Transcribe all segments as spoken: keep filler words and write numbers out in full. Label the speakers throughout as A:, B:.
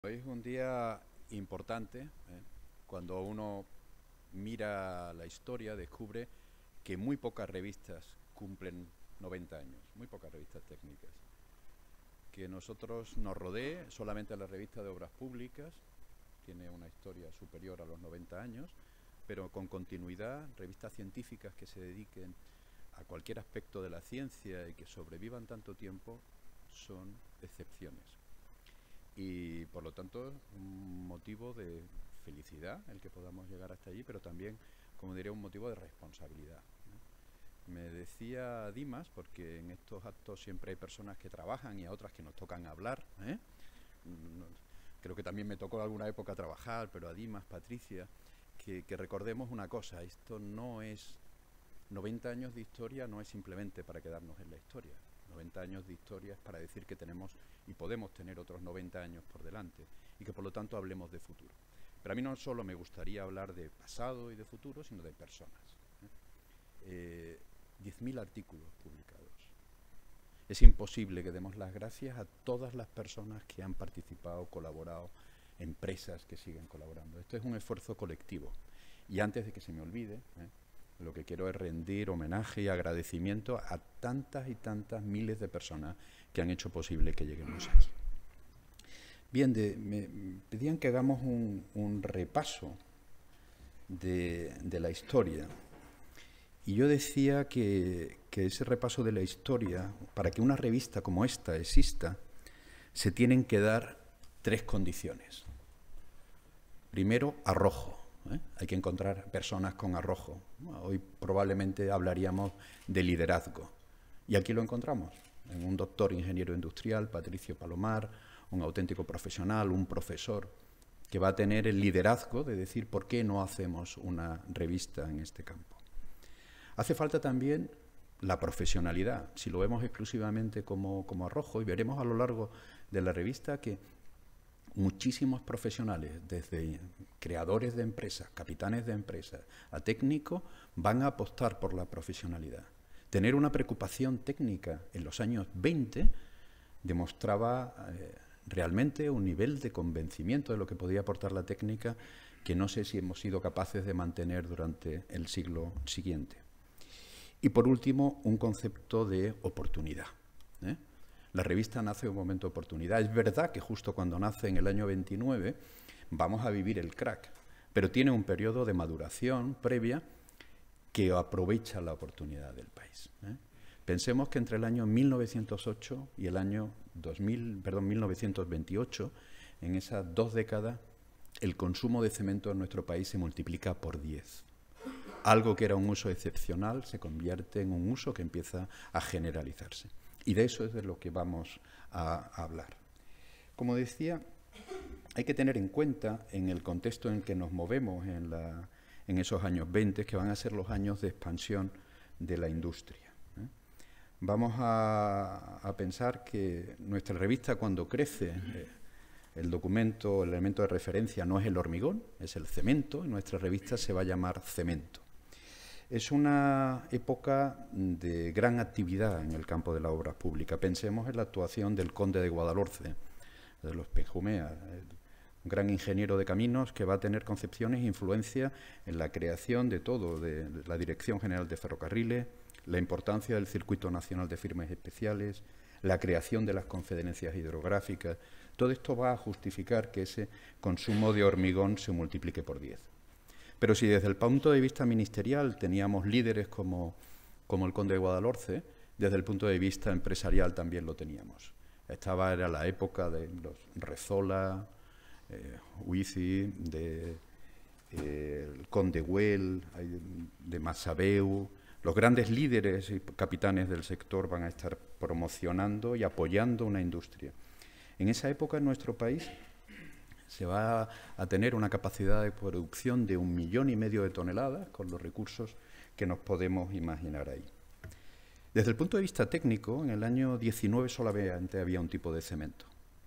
A: Hoy es un día importante, ¿eh? Cuando uno mira la historia descubre que muy pocas revistas cumplen noventa años, muy pocas revistas técnicas. Que nosotros nos rodee solamente la revista de Obras Públicas, tiene una historia superior a los noventa años, pero con continuidad, revistas científicas que se dediquen a cualquier aspecto de la ciencia y que sobrevivan tanto tiempo son excepciones. Y por lo tanto un motivo de felicidad el que podamos llegar hasta allí, pero también, como diría, un motivo de responsabilidad, ¿eh? Me decía Dimas, porque en estos actos siempre hay personas que trabajan y a otras que nos tocan hablar, ¿eh? Creo que también me tocó alguna época trabajar, pero a Dimas, Patricia, que, que recordemos una cosa: esto no es, noventa años de historia no es simplemente para quedarnos en la historia. noventa años de historia es para decir que tenemos y podemos tener otros noventa años por delante y que por lo tanto hablemos de futuro. Pero a mí no solo me gustaría hablar de pasado y de futuro, sino de personas. Eh, diez mil artículos publicados. Es imposible que demos las gracias a todas las personas que han participado, colaborado, empresas que siguen colaborando. Esto es un esfuerzo colectivo. Y antes de que se me olvide, ¿eh? lo que quiero es rendir homenaje y agradecimiento a tantas y tantas miles de personas que han hecho posible que lleguemos aquí. Bien, de, me pedían que hagamos un, un repaso de, de la historia. Y yo decía que, que ese repaso de la historia, para que una revista como esta exista, se tienen que dar tres condiciones. Primero, arrojo. ¿Eh? Hay que encontrar personas con arrojo. Hoy probablemente hablaríamos de liderazgo. Y aquí lo encontramos, en un doctor ingeniero industrial, Patricio Palomar, un auténtico profesional, un profesor, que va a tener el liderazgo de decir por qué no hacemos una revista en este campo. Hace falta también la profesionalidad. Si lo vemos exclusivamente como, como arrojo, y veremos a lo largo de la revista que muchísimos profesionales, desde creadores de empresas, capitanes de empresas, a técnicos, van a apostar por la profesionalidad. Tener una preocupación técnica en los años veinte demostraba eh, realmente un nivel de convencimiento de lo que podía aportar la técnica que no sé si hemos sido capaces de mantener durante el siglo siguiente. Y por último, un concepto de oportunidad, ¿eh? La revista nace en un momento de oportunidad. Es verdad que justo cuando nace en el año veintinueve vamos a vivir el crack, pero tiene un periodo de maduración previa que aprovecha la oportunidad del país, ¿eh? Pensemos que entre el año mil novecientos ocho y el año dos mil, perdón, mil novecientos veintiocho, en esas dos décadas, el consumo de cemento en nuestro país se multiplica por diez. Algo que era un uso excepcional se convierte en un uso que empieza a generalizarse. Y de eso es de lo que vamos a hablar. Como decía, hay que tener en cuenta, en el contexto en que nos movemos en, la, en esos años veinte, que van a ser los años de expansión de la industria, ¿eh? Vamos a, a pensar que nuestra revista, cuando crece, eh, el documento, el elemento de referencia no es el hormigón, es el cemento, y nuestra revista se va a llamar Cemento. Es una época de gran actividad en el campo de la obra pública. Pensemos en la actuación del conde de Guadalhorce, de los Benjumea, un gran ingeniero de caminos que va a tener concepciones e influencia en la creación de todo, de la Dirección General de Ferrocarriles, la importancia del Circuito Nacional de Firmas Especiales, la creación de las confederencias hidrográficas. Todo esto va a justificar que ese consumo de hormigón se multiplique por diez. Pero si desde el punto de vista ministerial teníamos líderes como, como el conde de Guadalhorce, desde el punto de vista empresarial también lo teníamos. Estaba, era la época de los Rezola, eh, Huici, de eh, el conde Güell, de Massabeu. Los grandes líderes y capitanes del sector van a estar promocionando y apoyando una industria. En esa época en nuestro país se va a tener una capacidad de producción de un millón y medio de toneladas con los recursos que nos podemos imaginar ahí. Desde el punto de vista técnico, en el año diecinueve solamente había un tipo de cemento.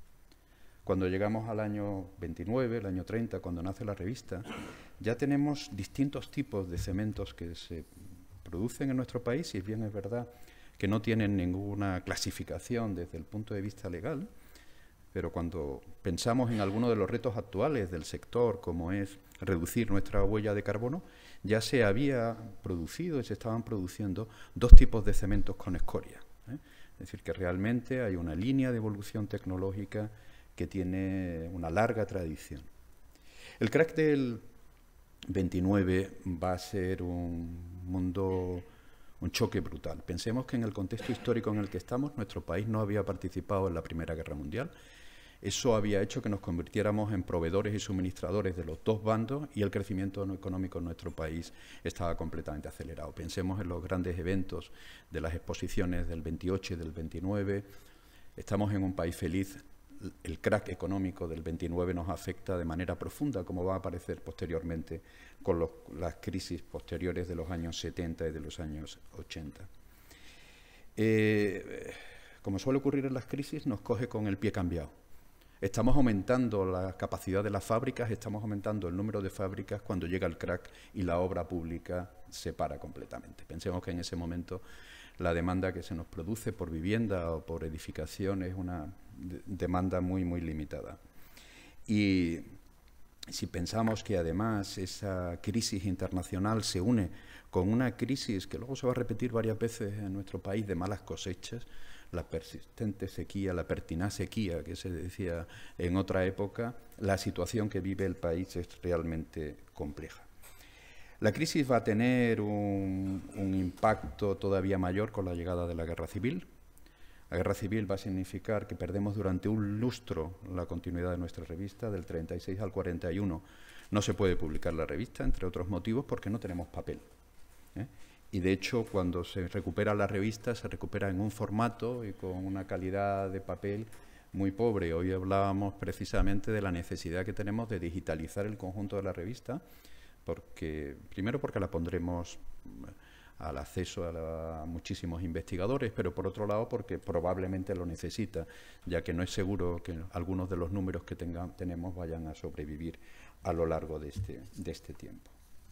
A: Cuando llegamos al año veintinueve, el año treinta, cuando nace la revista, ya tenemos distintos tipos de cementos que se producen en nuestro país, y bien es verdad que no tienen ninguna clasificación desde el punto de vista legal, pero cuando pensamos en alguno de los retos actuales del sector, como es reducir nuestra huella de carbono, ya se había producido y se estaban produciendo dos tipos de cementos con escoria, ¿eh? Es decir, que realmente hay una línea de evolución tecnológica que tiene una larga tradición. El crack del veintinueve va a ser un mundo, un choque brutal. Pensemos que en el contexto histórico en el que estamos, nuestro país no había participado en la Primera Guerra Mundial. Eso había hecho que nos convirtiéramos en proveedores y suministradores de los dos bandos y el crecimiento económico en nuestro país estaba completamente acelerado. Pensemos en los grandes eventos de las exposiciones del veintiocho y del veintinueve. Estamos en un país feliz. El crack económico del veintinueve nos afecta de manera profunda, como va a aparecer posteriormente con los, las crisis posteriores de los años setenta y de los años ochenta. Eh, como suele ocurrir en las crisis, nos coge con el pie cambiado. Estamos aumentando la capacidad de las fábricas, estamos aumentando el número de fábricas cuando llega el crack y la obra pública se para completamente. Pensemos que en ese momento la demanda que se nos produce por vivienda o por edificación es una de demanda muy, muy limitada. Y si pensamos que además esa crisis internacional se une con una crisis que luego se va a repetir varias veces en nuestro país de malas cosechas, la persistente sequía, la pertinaz sequía que se decía en otra época, la situación que vive el país es realmente compleja. La crisis va a tener un, un impacto todavía mayor con la llegada de la guerra civil. La guerra civil va a significar que perdemos durante un lustro la continuidad de nuestra revista, del treinta y seis al cuarenta y uno. No se puede publicar la revista, entre otros motivos, porque no tenemos papel, ¿eh? Y de hecho, cuando se recupera la revista, se recupera en un formato y con una calidad de papel muy pobre. Hoy hablábamos precisamente de la necesidad que tenemos de digitalizar el conjunto de la revista, porque primero porque la pondremos al acceso a, la, a muchísimos investigadores, pero por otro lado porque probablemente lo necesita, ya que no es seguro que algunos de los números que tenga, tenemos vayan a sobrevivir a lo largo de este, de este tiempo.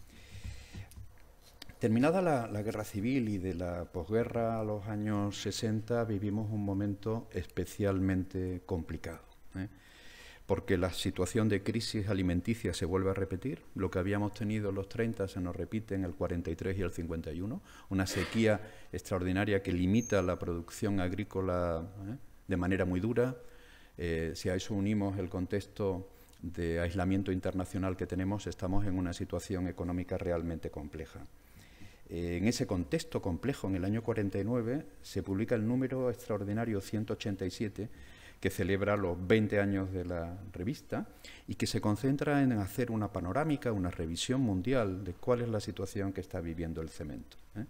A: Terminada la, la guerra civil y de la posguerra a los años sesenta, vivimos un momento especialmente complicado, ¿eh? Porque la situación de crisis alimenticia se vuelve a repetir. Lo que habíamos tenido en los treinta se nos repite en el cuarenta y tres y el cincuenta y uno. Una sequía extraordinaria que limita la producción agrícola, ¿eh? de manera muy dura. Eh, si a eso unimos el contexto de aislamiento internacional que tenemos, estamos en una situación económica realmente compleja. En ese contexto complejo, en el año cuarenta y nueve, se publica el número extraordinario ciento ochenta y siete, que celebra los veinte años de la revista y que se concentra en hacer una panorámica, una revisión mundial de cuál es la situación que está viviendo el cemento, ¿eh?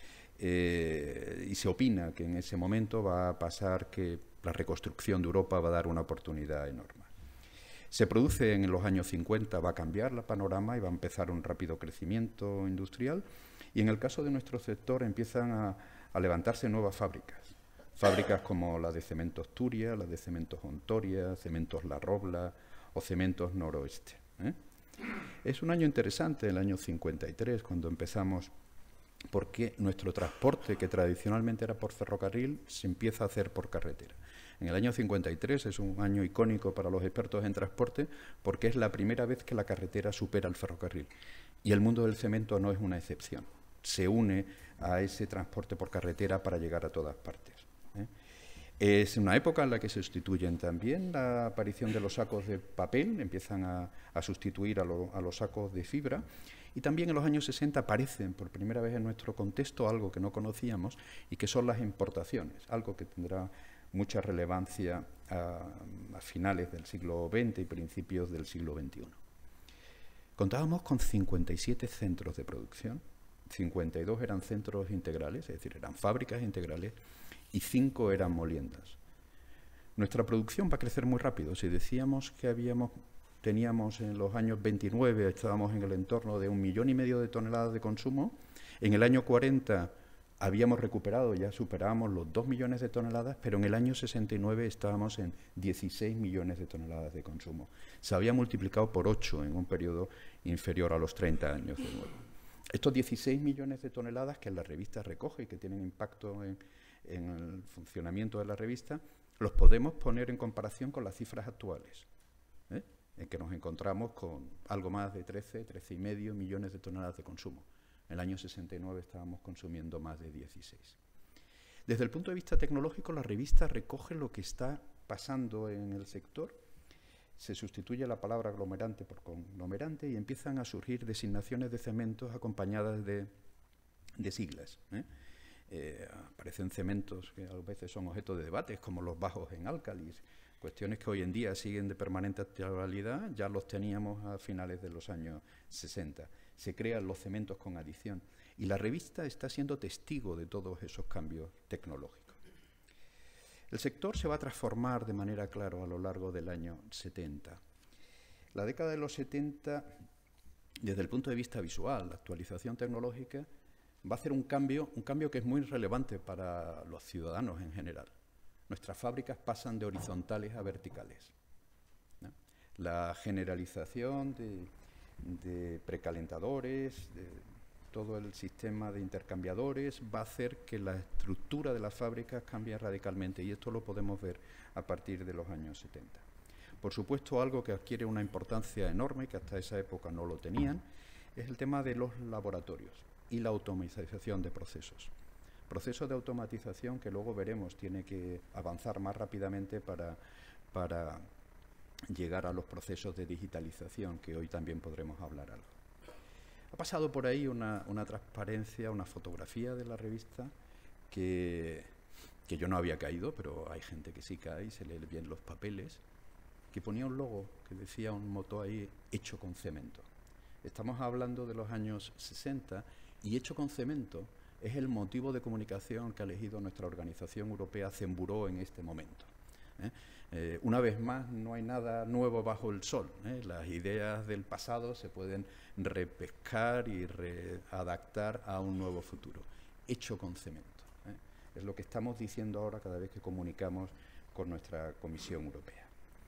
A: Eh, y se opina que en ese momento va a pasar que la reconstrucción de Europa va a dar una oportunidad enorme. Se produce en los años cincuenta, va a cambiar el panorama y va a empezar un rápido crecimiento industrial. Y en el caso de nuestro sector empiezan a, a levantarse nuevas fábricas. Fábricas como la de Cementos Turia, la de Cementos Ontoria, Cementos La Robla o Cementos Noroeste, ¿eh? Es un año interesante, el año cincuenta y tres, cuando empezamos, porque nuestro transporte, que tradicionalmente era por ferrocarril, se empieza a hacer por carretera. En el año cincuenta y tres es un año icónico para los expertos en transporte porque es la primera vez que la carretera supera el ferrocarril. Y el mundo del cemento no es una excepción. Se une a ese transporte por carretera para llegar a todas partes, ¿eh? Es una época en la que se sustituyen también la aparición de los sacos de papel, empiezan a, a sustituir a, lo, a los sacos de fibra, y también en los años sesenta aparecen por primera vez en nuestro contexto algo que no conocíamos y que son las importaciones, algo que tendrá mucha relevancia a, a finales del siglo veinte y principios del siglo veintiuno. Contábamos con cincuenta y siete centros de producción, cincuenta y dos eran centros integrales, es decir, eran fábricas integrales, y cinco eran moliendas. Nuestra producción va a crecer muy rápido. Si decíamos que habíamos, teníamos en los años veintinueve, estábamos en el entorno de un millón y medio de toneladas de consumo, en el año cuarenta habíamos recuperado, ya superábamos los dos millones de toneladas, pero en el año sesenta y nueve estábamos en dieciséis millones de toneladas de consumo. Se había multiplicado por ocho en un periodo inferior a los treinta años de nuevo. Estos dieciséis millones de toneladas que la revista recoge y que tienen impacto en, en el funcionamiento de la revista, los podemos poner en comparación con las cifras actuales, ¿eh? en que nos encontramos con algo más de trece, trece y medio millones de toneladas de consumo. En el año sesenta y nueve estábamos consumiendo más de dieciséis. Desde el punto de vista tecnológico, la revista recoge lo que está pasando en el sector. Se sustituye la palabra aglomerante por conglomerante y empiezan a surgir designaciones de cementos acompañadas de, de siglas, ¿eh? Eh, aparecen cementos que a veces son objeto de debates, como los bajos en álcalis, cuestiones que hoy en día siguen de permanente actualidad, ya los teníamos a finales de los años sesenta. Se crean los cementos con adición y la revista está siendo testigo de todos esos cambios tecnológicos. El sector se va a transformar de manera clara a lo largo del año setenta. La década de los setenta, desde el punto de vista visual, la actualización tecnológica, va a hacer un cambio, un cambio que es muy relevante para los ciudadanos en general. Nuestras fábricas pasan de horizontales a verticales, ¿no? La generalización de, de precalentadores, de todo el sistema de intercambiadores, va a hacer que la estructura de las fábricas cambie radicalmente, y esto lo podemos ver a partir de los años setenta. Por supuesto, algo que adquiere una importancia enorme, que hasta esa época no lo tenían, es el tema de los laboratorios y la automatización de procesos. Procesos de automatización que luego veremos tiene que avanzar más rápidamente para, para llegar a los procesos de digitalización, que hoy también podremos hablar algo. Ha pasado por ahí una, una transparencia, una fotografía de la revista que, que yo no había caído, pero hay gente que sí cae y se lee bien los papeles, que ponía un logo que decía un moto ahí, hecho con cemento. Estamos hablando de los años sesenta y hecho con cemento es el motivo de comunicación que ha elegido nuestra organización europea Cemburó en este momento, ¿eh? Eh, una vez más, no hay nada nuevo bajo el sol, ¿eh? Las ideas del pasado se pueden repescar y readaptar a un nuevo futuro, hecho con cemento, ¿eh? Es lo que estamos diciendo ahora cada vez que comunicamos con nuestra Comisión Europea.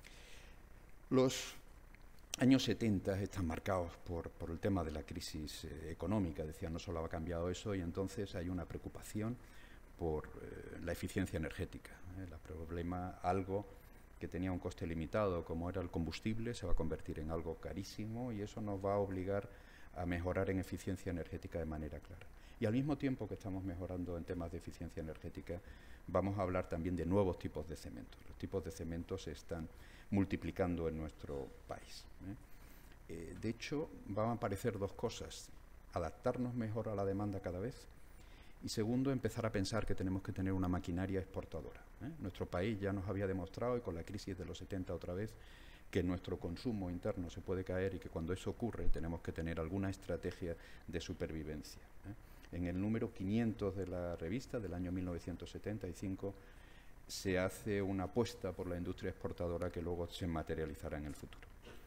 A: Los años setenta están marcados por, por el tema de la crisis eh, económica, decía, no solo ha cambiado eso, y entonces hay una preocupación por eh, la eficiencia energética, ¿eh? El problema, algo que tenía un coste limitado, como era el combustible, se va a convertir en algo carísimo, y eso nos va a obligar a mejorar en eficiencia energética de manera clara. Y al mismo tiempo que estamos mejorando en temas de eficiencia energética, vamos a hablar también de nuevos tipos de cementos. Los tipos de cementos se están multiplicando en nuestro país, ¿eh? Eh, de hecho, van a aparecer dos cosas: adaptarnos mejor a la demanda cada vez, y segundo, empezar a pensar que tenemos que tener una maquinaria exportadora, ¿eh? Nuestro país ya nos había demostrado, y con la crisis de los setenta otra vez, que nuestro consumo interno se puede caer, y que cuando eso ocurre tenemos que tener alguna estrategia de supervivencia, ¿eh? En el número quinientos de la revista del año mil novecientos setenta y cinco se hace una apuesta por la industria exportadora que luego se materializará en el futuro.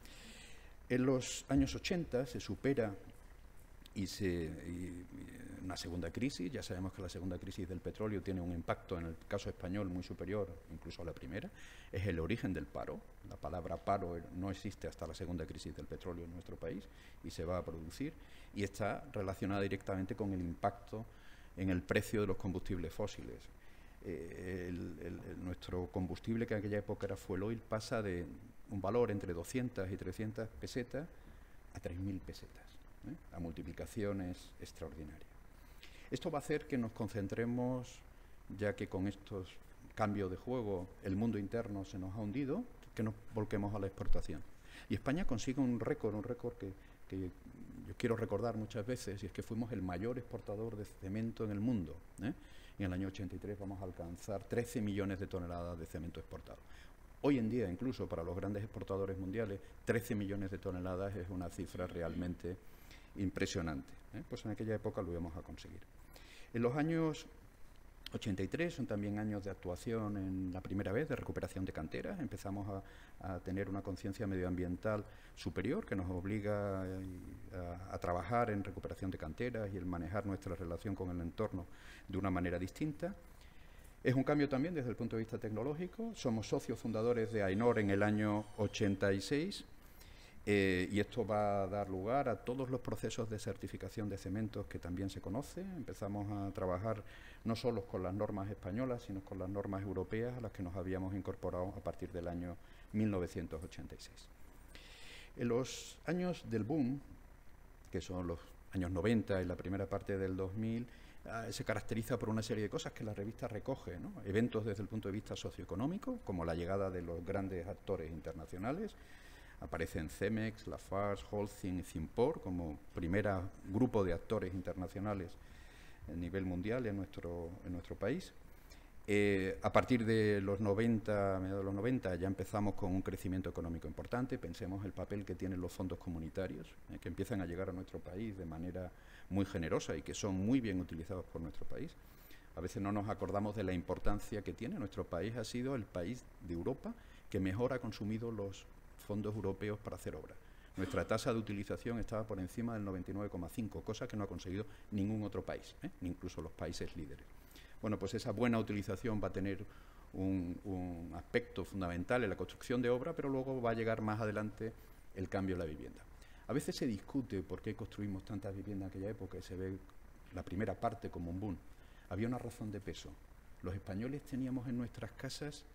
A: En los años ochenta se supera y se, y, y una segunda crisis. Ya sabemos que la segunda crisis del petróleo tiene un impacto en el caso español muy superior incluso a la primera. Es el origen del paro. La palabra paro no existe hasta la segunda crisis del petróleo en nuestro país y se va a producir, y está relacionada directamente con el impacto en el precio de los combustibles fósiles. Eh, el, el, el, nuestro combustible, que en aquella época era fuel oil, pasa de un valor entre doscientas y trescientas pesetas a tres mil pesetas. ¿eh? La multiplicación es extraordinaria. Esto va a hacer que nos concentremos, ya que con estos cambios de juego el mundo interno se nos ha hundido, que nos volquemos a la exportación. Y España consigue un récord, un récord que, que yo quiero recordar muchas veces, y es que fuimos el mayor exportador de cemento en el mundo, ¿eh? En el año ochenta y tres vamos a alcanzar trece millones de toneladas de cemento exportado. Hoy en día, incluso para los grandes exportadores mundiales, trece millones de toneladas es una cifra realmente impresionante, ¿eh? Pues en aquella época lo íbamos a conseguir. En los años ochenta y tres son también años de actuación en la primera vez de recuperación de canteras. Empezamos a, a tener una conciencia medioambiental superior que nos obliga a, a, a trabajar en recuperación de canteras y el manejar nuestra relación con el entorno de una manera distinta. Es un cambio también desde el punto de vista tecnológico. Somos socios fundadores de AENOR en el año ochenta y seis Eh, y esto va a dar lugar a todos los procesos de certificación de cementos que también se conoce. Empezamos a trabajar no solo con las normas españolas, sino con las normas europeas a las que nos habíamos incorporado a partir del año mil novecientos ochenta y seis. En los años del boom, que son los años noventa y la primera parte del dos mil, eh, se caracteriza por una serie de cosas que la revista recoge, ¿no? Eventos desde el punto de vista socioeconómico, como la llegada de los grandes actores internacionales. Aparecen Cemex, Lafarge, Holcim y Cimpor como primer grupo de actores internacionales a nivel mundial en nuestro, en nuestro país. Eh, a partir de los noventa, mediados de los noventa, ya empezamos con un crecimiento económico importante. Pensemos el papel que tienen los fondos comunitarios, eh, que empiezan a llegar a nuestro país de manera muy generosa y que son muy bien utilizados por nuestro país. A veces no nos acordamos de la importancia que tiene. Nuestro país ha sido el país de Europa que mejor ha consumido los fondos europeos para hacer obra. Nuestra tasa de utilización estaba por encima del noventa y nueve coma cinco, cosa que no ha conseguido ningún otro país, ¿eh? Incluso los países líderes. Bueno, pues esa buena utilización va a tener un, un aspecto fundamental en la construcción de obra, pero luego va a llegar más adelante el cambio en la vivienda. A veces se discute por qué construimos tantas viviendas en aquella época y se ve la primera parte como un boom. Había una razón de peso. Los españoles teníamos en nuestras casas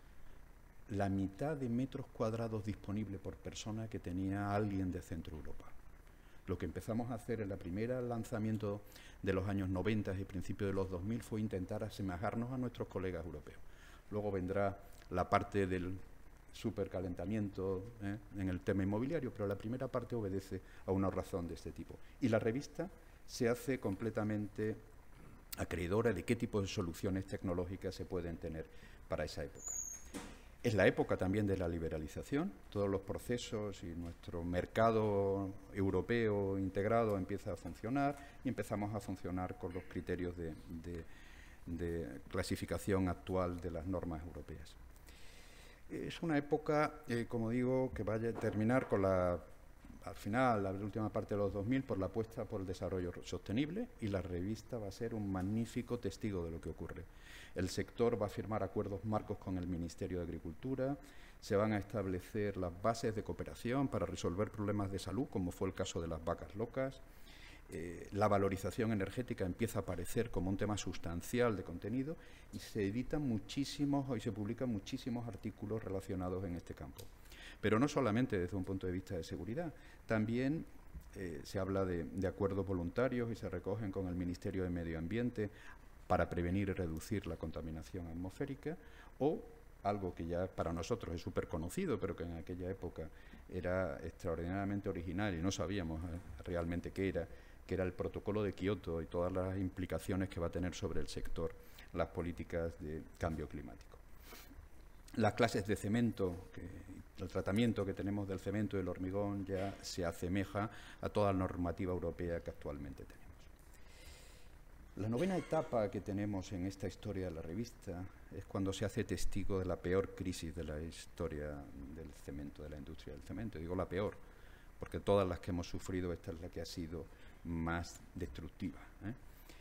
A: la mitad de metros cuadrados disponibles por persona que tenía alguien de Centro Europa. Lo que empezamos a hacer en la primera lanzamiento de los años noventa y principios de los dos mil fue intentar asemejarnos a nuestros colegas europeos. Luego vendrá la parte del supercalentamiento ¿eh? en el tema inmobiliario, pero la primera parte obedece a una razón de este tipo. Y la revista se hace completamente acreedora de qué tipo de soluciones tecnológicas se pueden tener para esa época. Es la época también de la liberalización, todos los procesos y nuestro mercado europeo integrado empieza a funcionar y empezamos a funcionar con los criterios de, de, de clasificación actual de las normas europeas. Es una época, eh, como digo, que va a terminar con la, al final, la última parte de los dos mil, por la apuesta por el desarrollo sostenible, y la revista va a ser un magnífico testigo de lo que ocurre. El sector va a firmar acuerdos marcos con el Ministerio de Agricultura, se van a establecer las bases de cooperación para resolver problemas de salud, como fue el caso de las vacas locas. Eh, la valorización energética empieza a aparecer como un tema sustancial de contenido y se editan muchísimos y se publican muchísimos artículos relacionados en este campo. Pero no solamente desde un punto de vista de seguridad, también eh, se habla de, de acuerdos voluntarios y se recogen con el Ministerio de Medio Ambiente para prevenir y reducir la contaminación atmosférica, o algo que ya para nosotros es súper conocido, pero que en aquella época era extraordinariamente original y no sabíamos eh, realmente qué era, que era el protocolo de Kioto y todas las implicaciones que va a tener sobre el sector las políticas de cambio climático. Las clases de cemento, que, el tratamiento que tenemos del cemento y del hormigón ya se asemeja a toda la normativa europea que actualmente tenemos. La novena etapa que tenemos en esta historia de la revista es cuando se hace testigo de la peor crisis de la historia del cemento, de la industria del cemento. Digo la peor, porque todas las que hemos sufrido, esta es la que ha sido más destructiva, ¿eh?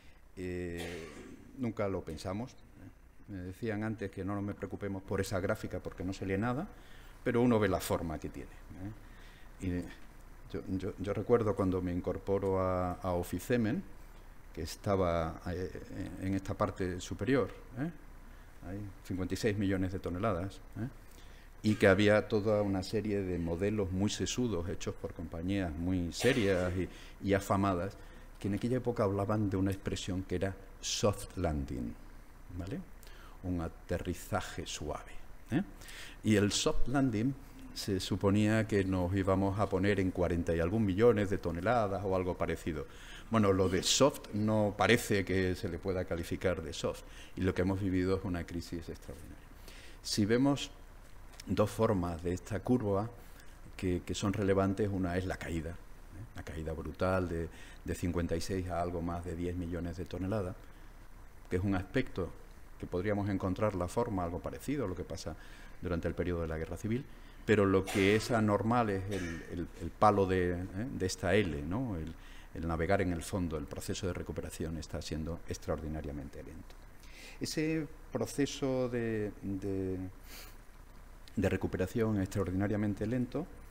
A: Eh, nunca lo pensamos. ¿eh? Me decían antes que no nos preocupemos por esa gráfica porque no se lee nada, pero uno ve la forma que tiene. ¿eh? Y yo, yo, yo recuerdo cuando me incorporo a, a Oficemen, que estaba eh, en esta parte superior, ¿eh? Hay cincuenta y seis millones de toneladas, ¿eh? Y que había toda una serie de modelos muy sesudos hechos por compañías muy serias y, y afamadas, que en aquella época hablaban de una expresión que era soft landing, ¿vale? Un aterrizaje suave, ¿eh? Y el soft landing se suponía que nos íbamos a poner en cuarenta y algún millones de toneladas o algo parecido. Bueno, lo de soft no parece que se le pueda calificar de soft, y lo que hemos vivido es una crisis extraordinaria. Si vemos dos formas de esta curva que, que son relevantes, una es la caída, ¿eh? la caída brutal de, de cincuenta y seis a algo más de diez millones de toneladas, que es un aspecto que podríamos encontrar la forma algo parecido a lo que pasa durante el periodo de la Guerra Civil, pero lo que es anormal es el, el, el palo de, ¿eh? de esta L, ¿no? el, el navegar en el fondo. El proceso de recuperación está siendo extraordinariamente lento. Ese proceso de, de, de recuperación extraordinariamente lento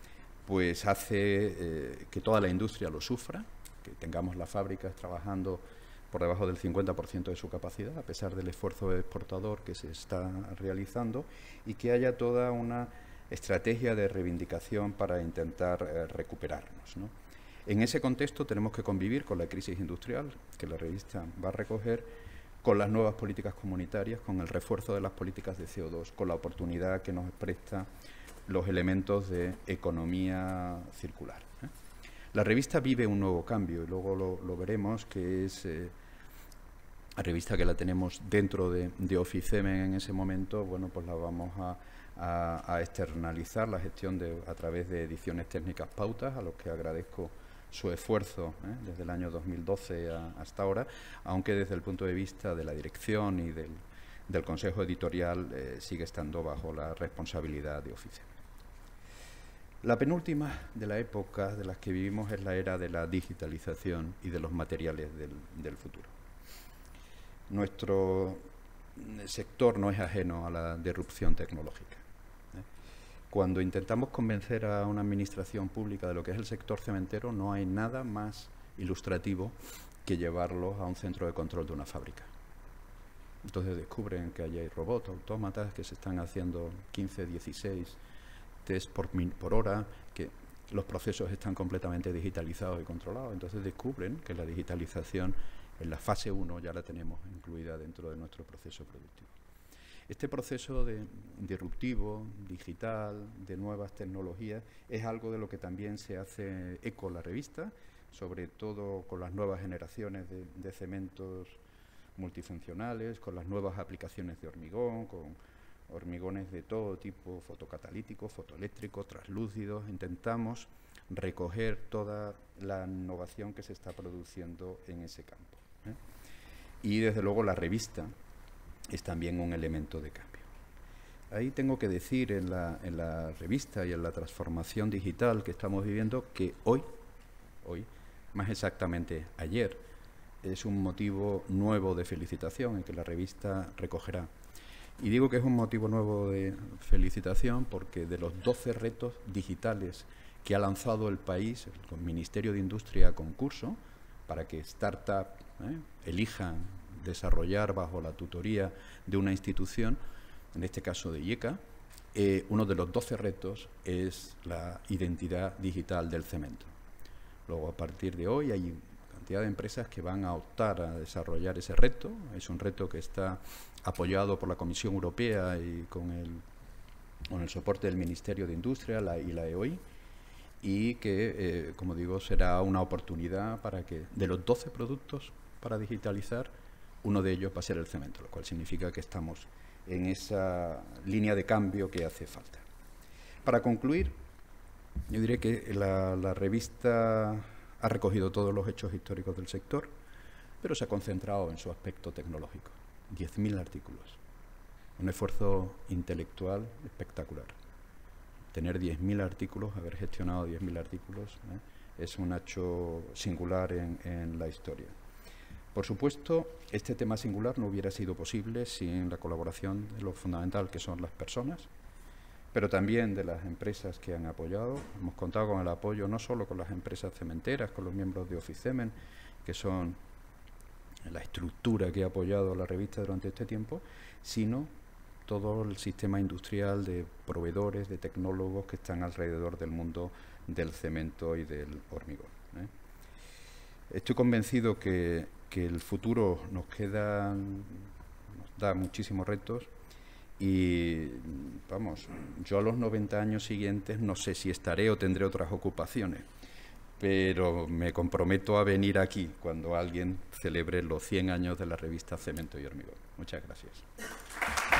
A: pues hace eh, que toda la industria lo sufra, que tengamos las fábricas trabajando por debajo del cincuenta por ciento de su capacidad, a pesar del esfuerzo exportador que se está realizando, y que haya toda una estrategia de reivindicación para intentar eh, recuperarnos, ¿no? En ese contexto tenemos que convivir con la crisis industrial, que la revista va a recoger, con las nuevas políticas comunitarias, con el refuerzo de las políticas de C O dos, con la oportunidad que nos presta los elementos de economía circular, ¿eh? La revista vive un nuevo cambio, y luego lo, lo veremos, que es eh, la revista que la tenemos dentro de, de Oficemen en ese momento. Bueno, pues la vamos a, a, a externalizar, la gestión de, a través de Ediciones Técnicas Pautas, a los que agradezco su esfuerzo ¿eh? desde el año dos mil doce a, hasta ahora, aunque desde el punto de vista de la dirección y del, del Consejo Editorial eh, sigue estando bajo la responsabilidad de Oficemen. La penúltima de la época de las que vivimos es la era de la digitalización y de los materiales del, del futuro. Nuestro sector no es ajeno a la disrupción tecnológica. Cuando intentamos convencer a una administración pública de lo que es el sector cementero, no hay nada más ilustrativo que llevarlos a un centro de control de una fábrica. Entonces descubren que allí hay robots, autómatas, que se están haciendo quince, dieciséis test por, por hora, que los procesos están completamente digitalizados y controlados. Entonces descubren que la digitalización en la fase uno ya la tenemos incluida dentro de nuestro proceso productivo. Este proceso de disruptivo, digital, de nuevas tecnologías, es algo de lo que también se hace eco la revista, sobre todo con las nuevas generaciones de, de cementos multifuncionales, con las nuevas aplicaciones de hormigón, con hormigones de todo tipo, fotocatalíticos, fotoeléctricos, translúcidos. Intentamos recoger toda la innovación que se está produciendo en ese campo, ¿eh? Y desde luego la revista es también un elemento de cambio. Ahí tengo que decir en la, en la revista y en la transformación digital que estamos viviendo que hoy, hoy, más exactamente ayer, es un motivo nuevo de felicitación y que la revista recogerá. Y digo que es un motivo nuevo de felicitación porque de los doce retos digitales que ha lanzado el país, el Ministerio de Industria a concurso, para que startups ¿eh? elijan desarrollar bajo la tutoría de una institución, en este caso de IECA, eh, uno de los doce retos es la identidad digital del cemento. Luego, a partir de hoy, hay cantidad de empresas que van a optar a desarrollar ese reto. Es un reto que está apoyado por la Comisión Europea y con el, con el soporte del Ministerio de Industria la, y la E O I, y que, eh, como digo, será una oportunidad para que de los doce productos para digitalizar, uno de ellos va a ser el cemento, lo cual significa que estamos en esa línea de cambio que hace falta. Para concluir, yo diré que la, la revista ha recogido todos los hechos históricos del sector, pero se ha concentrado en su aspecto tecnológico. diez mil artículos. Un esfuerzo intelectual espectacular. Tener diez mil artículos, haber gestionado diez mil artículos, ¿eh? es un hecho singular en, en la historia. Por supuesto, este tema singular no hubiera sido posible sin la colaboración de lo fundamental que son las personas, pero también de las empresas que han apoyado. Hemos contado con el apoyo no solo con las empresas cementeras, con los miembros de Oficemen, que son la estructura que ha apoyado la revista durante este tiempo, sino todo el sistema industrial de proveedores, de tecnólogos que están alrededor del mundo del cemento y del hormigón, ¿eh? Estoy convencido que, que el futuro nos queda, nos da muchísimos retos y, vamos, yo a los noventa años siguientes no sé si estaré o tendré otras ocupaciones, pero me comprometo a venir aquí cuando alguien celebre los cien años de la revista Cemento y Hormigón. Muchas gracias.